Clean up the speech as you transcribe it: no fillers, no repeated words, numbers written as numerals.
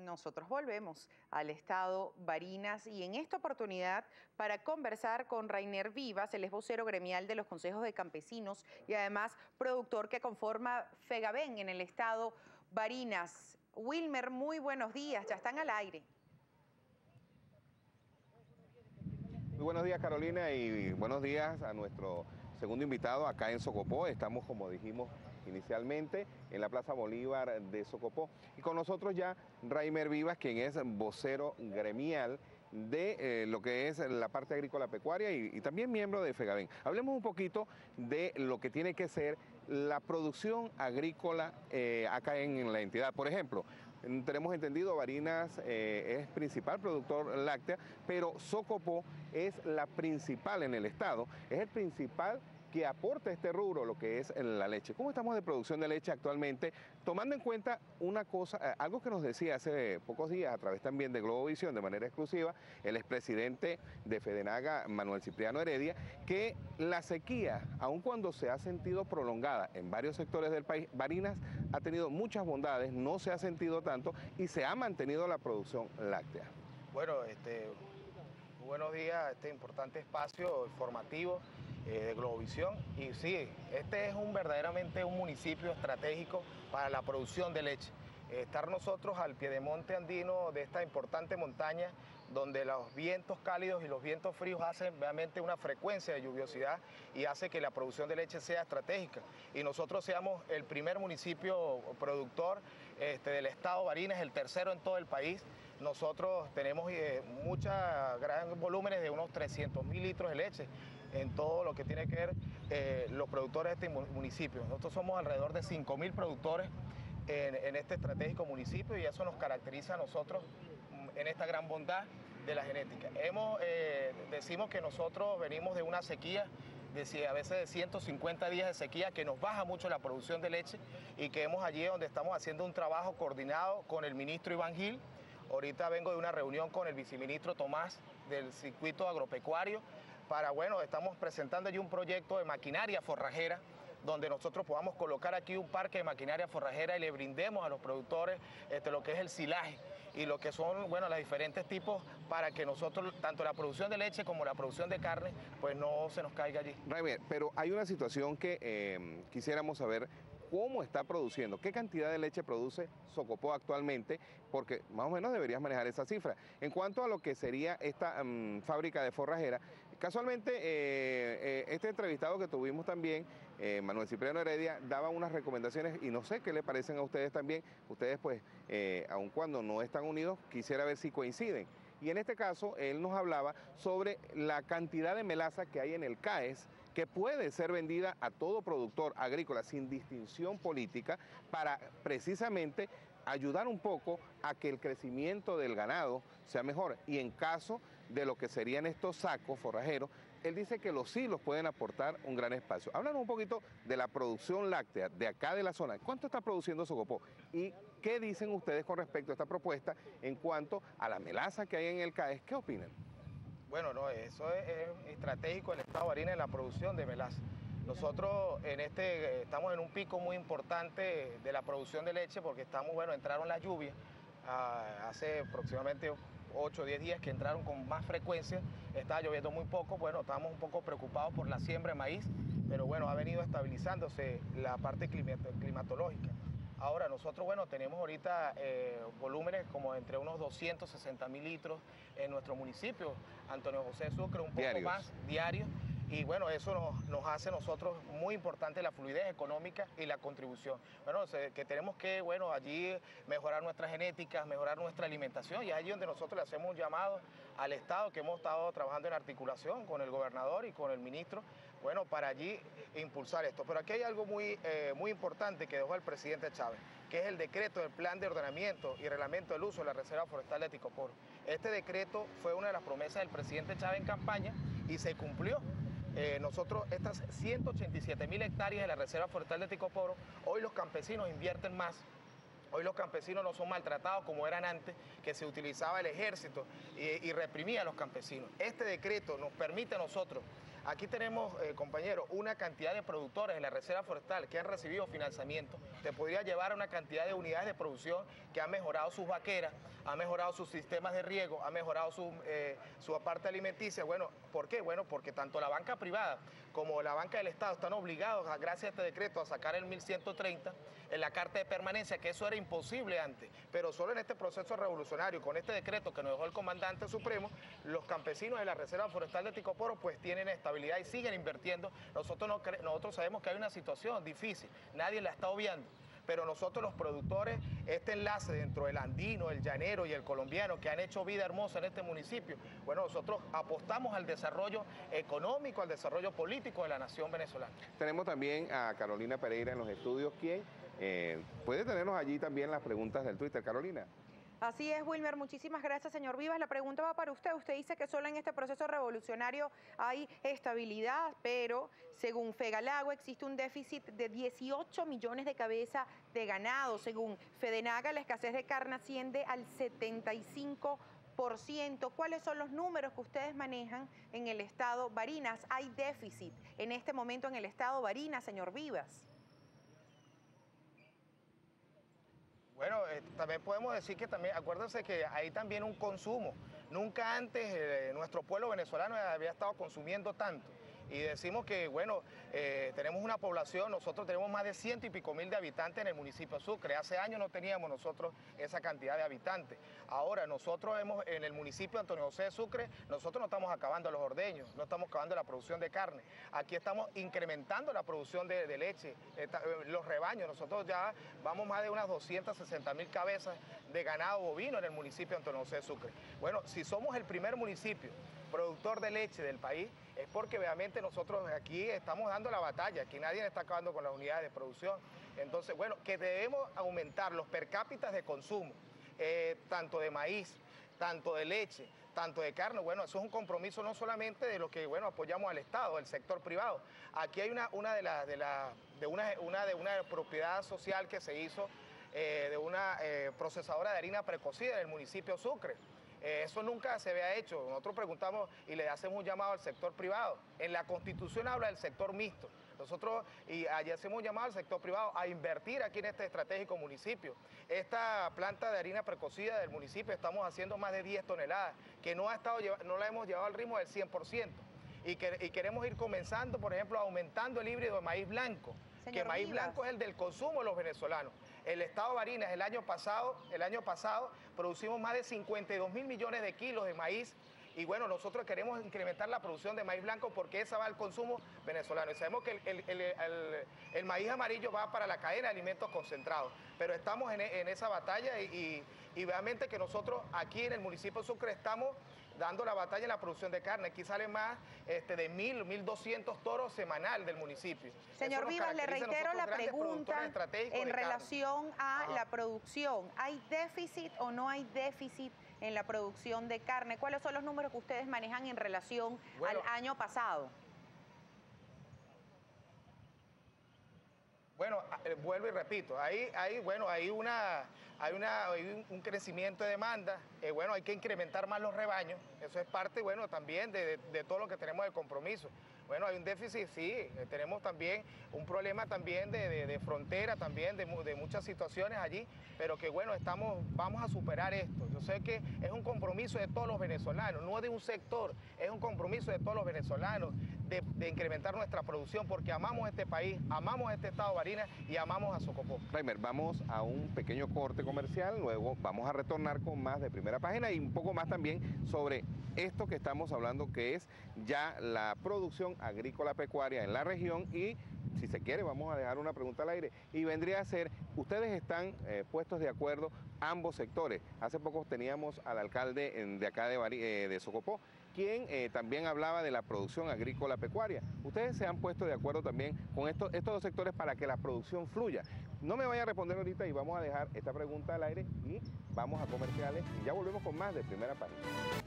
Nosotros volvemos al estado Barinas y en esta oportunidad para conversar con Rainer Vivas, el vocero gremial de los consejos de campesinos y además productor que conforma FEGABEN en el estado Barinas. Wilmer, muy buenos días, ya están al aire. Muy buenos días, Carolina, y buenos días a nuestro segundo invitado acá en Socopó. Estamos, como dijimos inicialmente, en la Plaza Bolívar de Socopó. Y con nosotros ya Rainer Vivas, quien es vocero gremial de lo que es la parte agrícola pecuaria y también miembro de FEGABEN. Hablemos un poquito de lo que tiene que ser la producción agrícola acá en la entidad. Por ejemplo, tenemos entendido, Barinas es principal productor láctea, pero Socopó es la principal en el estado, es el principal que aporta este rubro, lo que es la leche. ¿Cómo estamos de producción de leche actualmente? Tomando en cuenta una cosa, algo que nos decía hace pocos días a través también de Globovisión de manera exclusiva, el expresidente de FEDENAGA, Manuel Cipriano Heredia, que la sequía, aun cuando se ha sentido prolongada en varios sectores del país, Barinas ha tenido muchas bondades, no se ha sentido tanto y se ha mantenido la producción láctea. Bueno, buenos días a este importante espacio informativo de Globovisión. Y sí, este es verdaderamente un municipio estratégico para la producción de leche. Estar nosotros al piedemonte andino de esta importante montaña, donde los vientos cálidos y los vientos fríos hacen realmente una frecuencia de lluviosidad y hace que la producción de leche sea estratégica. Y nosotros seamos el primer municipio productor del estado Barinas, el tercero en todo el país. Nosotros tenemos gran volúmenes de unos 300.000 litros de leche en todo lo que tiene que ver los productores de este municipio. Nosotros somos alrededor de 5.000 productores en este estratégico municipio y eso nos caracteriza a nosotros en esta gran bondad de la genética. Decimos que nosotros venimos de una sequía, a veces de 150 días de sequía, que nos baja mucho la producción de leche y que allí donde estamos haciendo un trabajo coordinado con el ministro Iván Gil. Ahorita vengo de una reunión con el viceministro Tomás del circuito agropecuario estamos presentando allí un proyecto de maquinaria forrajera donde nosotros podamos colocar aquí un parque de maquinaria forrajera y le brindemos a los productores lo que es el silaje y lo que son los diferentes tipos para que nosotros, tanto la producción de leche como la producción de carne, pues no se nos caiga allí. Rainer, pero hay una situación que quisiéramos saber. ¿Cómo está produciendo? ¿Qué cantidad de leche produce Socopó actualmente? Porque más o menos deberías manejar esa cifra. En cuanto a lo que sería esta fábrica de forrajera, casualmente este entrevistado que tuvimos también, Manuel Cipriano Heredia, daba unas recomendaciones y no sé qué le parecen a ustedes también. Ustedes pues, aun cuando no están unidos, quisiera ver si coinciden. Y en este caso, él nos hablaba sobre la cantidad de melaza que hay en el CAES, que puede ser vendida a todo productor agrícola sin distinción política para precisamente ayudar un poco a que el crecimiento del ganado sea mejor. Y en caso de lo que serían estos sacos forrajeros, él dice que los silos pueden aportar un gran espacio. Háblanos un poquito de la producción láctea de acá de la zona. ¿Cuánto está produciendo Socopó? ¿Y qué dicen ustedes con respecto a esta propuesta en cuanto a la melaza que hay en el CAES? ¿Qué opinan? Bueno, no, eso es estratégico el estado de Barinas en la producción de melaza. Nosotros estamos en un pico muy importante de la producción de leche porque entraron las lluvias hace aproximadamente 8 o 10 días que entraron con más frecuencia, estaba lloviendo muy poco, estábamos un poco preocupados por la siembra de maíz, pero ha venido estabilizándose la parte climatológica. Ahora nosotros tenemos ahorita volúmenes como entre unos 260.000 litros en nuestro municipio, Antonio José Sucre, un poco diarios. más diarios. Y eso nos hace a nosotros muy importante la fluidez económica y la contribución. Que tenemos que, allí mejorar nuestras genéticas, mejorar nuestra alimentación y allí donde nosotros le hacemos un llamado al Estado, que hemos estado trabajando en articulación con el gobernador y con el ministro, para allí impulsar esto. Pero aquí hay algo muy importante que dejó el presidente Chávez, que es el decreto del plan de ordenamiento y reglamento del uso de la Reserva Forestal de Ticoporo. Este decreto fue una de las promesas del presidente Chávez en campaña y se cumplió. Nosotros, estas 187.000 hectáreas de la Reserva Forestal de Ticoporo, hoy los campesinos invierten más. Hoy los campesinos no son maltratados como eran antes, que se utilizaba el ejército y reprimía a los campesinos. Este decreto nos permite a nosotros Aquí tenemos, compañeros, una cantidad de productores en la Reserva Forestal que han recibido financiamiento. Te podría llevar a una cantidad de unidades de producción que han mejorado sus vaqueras, han mejorado sus sistemas de riego, han mejorado su parte alimenticia. Bueno, ¿por qué? Bueno, porque tanto la banca privada como la banca del Estado están obligados, gracias a este decreto, a sacar el 1130 en la carta de permanencia, que eso era imposible antes, pero solo en este proceso revolucionario, con este decreto que nos dejó el comandante supremo, los campesinos de la Reserva Forestal de Ticoporo pues tienen estabilidad y siguen invirtiendo. Nosotros sabemos que hay una situación difícil, nadie la está obviando, pero nosotros los productores, este enlace dentro del andino, el llanero y el colombiano que han hecho vida hermosa en este municipio, bueno, nosotros apostamos al desarrollo económico, al desarrollo político de la nación venezolana. Tenemos también a Carolina Pereira en los estudios, quien puede tenernos allí también las preguntas del Twitter. Carolina. Así es, Wilmer. Muchísimas gracias, señor Vivas. La pregunta va para usted. Usted dice que solo en este proceso revolucionario hay estabilidad, pero según Fegalagua existe un déficit de 18 millones de cabezas de ganado. Según Fedenaga, la escasez de carne asciende al 75%. ¿Cuáles son los números que ustedes manejan en el estado Barinas? ¿Hay déficit en este momento en el estado Barinas, señor Vivas? Bueno, también podemos decir que también, acuérdense que hay también un consumo. Nunca antes nuestro pueblo venezolano había estado consumiendo tanto. Y decimos que, bueno, tenemos una población, nosotros tenemos más de 100 y pico mil de habitantes en el municipio de Sucre. Hace años no teníamos nosotros esa cantidad de habitantes. Ahora nosotros en el municipio de Antonio José de Sucre, nosotros no estamos acabando los ordeños, no estamos acabando la producción de carne. Aquí estamos incrementando la producción de leche, los rebaños. Nosotros ya vamos más de unas 260.000 cabezas de ganado bovino en el municipio de Antonio José de Sucre. Bueno, si somos el primer municipio productor de leche del país, es porque obviamente nosotros aquí estamos dando la batalla, aquí nadie está acabando con las unidades de producción. Entonces, bueno, que debemos aumentar los per cápitas de consumo, tanto de maíz, tanto de leche, tanto de carne. Bueno, eso es un compromiso no solamente de lo que, bueno, apoyamos al Estado, el sector privado. Aquí hay una propiedad social que se hizo de una procesadora de harina precocida en el municipio de Sucre. Eso nunca se había hecho. Nosotros preguntamos y le hacemos un llamado al sector privado. En la Constitución habla del sector mixto. Nosotros y allí hacemos un llamado al sector privado a invertir aquí en este estratégico municipio. Esta planta de harina precocida del municipio estamos haciendo más de 10 toneladas, que no la hemos llevado al ritmo del 100%. Y queremos ir comenzando, por ejemplo, aumentando el híbrido de maíz blanco. Que maíz blanco es el del consumo de los venezolanos. El estado Barinas el año pasado producimos más de 52.000 millones de kilos de maíz y bueno, nosotros queremos incrementar la producción de maíz blanco porque esa va al consumo venezolano. Y sabemos que el maíz amarillo va para la cadena de alimentos concentrados, pero estamos en esa batalla y obviamente que nosotros aquí en el municipio de Sucre estamos dando la batalla en la producción de carne. Aquí salen más de 1.200 toros semanal del municipio. Señor Vivas, le reitero la pregunta en relación a la producción. ¿Hay déficit o no hay déficit en la producción de carne? ¿Cuáles son los números que ustedes manejan en relación al año pasado? Bueno, vuelvo y repito, hay un crecimiento de demanda, bueno, hay que incrementar más los rebaños, eso es parte, bueno, también de todo lo que tenemos de compromiso. Bueno, hay un déficit, sí, tenemos también un problema también de frontera, también de muchas situaciones allí, pero que bueno, vamos a superar esto. Yo sé que es un compromiso de todos los venezolanos, no de un sector, es un compromiso de todos los venezolanos de incrementar nuestra producción porque amamos este país, amamos este estado Barinas y amamos a Socopó. Reimer, vamos a un pequeño corte comercial, luego vamos a retornar con más de Primera Página y un poco más también sobre esto que estamos hablando, que es ya la producción agrícola pecuaria en la región y si se quiere vamos a dejar una pregunta al aire y vendría a ser, ustedes están puestos de acuerdo ambos sectores. Hace poco teníamos al alcalde de acá de Socopó, quien también hablaba de la producción agrícola pecuaria. Ustedes se han puesto de acuerdo también con estos dos sectores para que la producción fluya. No me vaya a responder ahorita y vamos a dejar esta pregunta al aire y vamos a comerciales y ya volvemos con más de Primera Página.